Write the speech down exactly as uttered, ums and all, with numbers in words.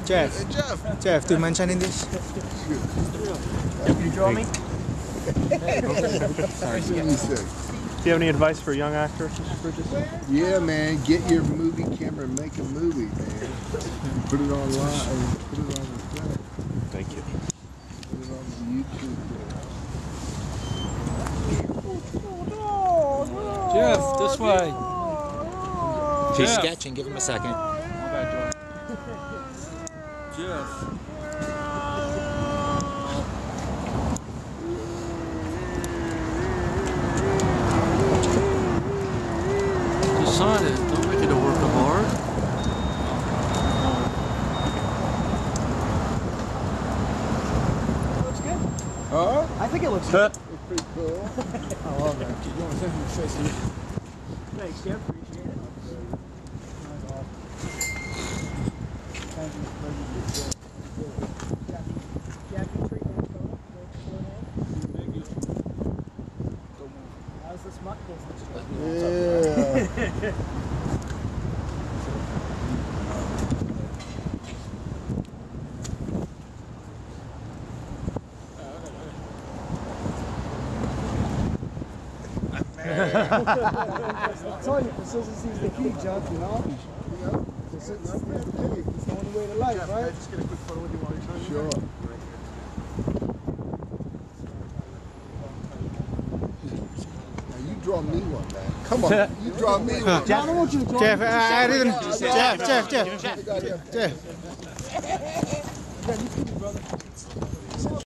Jeff. Hey, Jeff. Jeff, do you mind signing this? Can you draw me? Sorry. What do you say? Do you have any advice for young actors, Mister Bridges? Yeah, man. Get your movie camera and make a movie, man. Put it online. And put it on the thing. Thank you. Put it on the YouTube. Jeff, this way. He's Jeff. sketching. Give him a second. Jeff. Just sign it. Don't make it a work of art. Looks good. Huh? I think it looks good. It's pretty cool. I love it. You want to send me a face? Thanks, Jeff. Appreciate it. Thank you. Jackie treatment photo. How's the smut business? Yeah. I told you, consistency is the key, Jeff, you know? Consistency is the key. It's the only way to life, right? Just get a quick photo with you while you're Sure. Now you draw me one, man. Come on. You draw me one. Jeff, I don't want you to draw Jeff, me. I, I didn't. Jeff, Jeff, Jeff. Yeah, Jeff. you too, brother.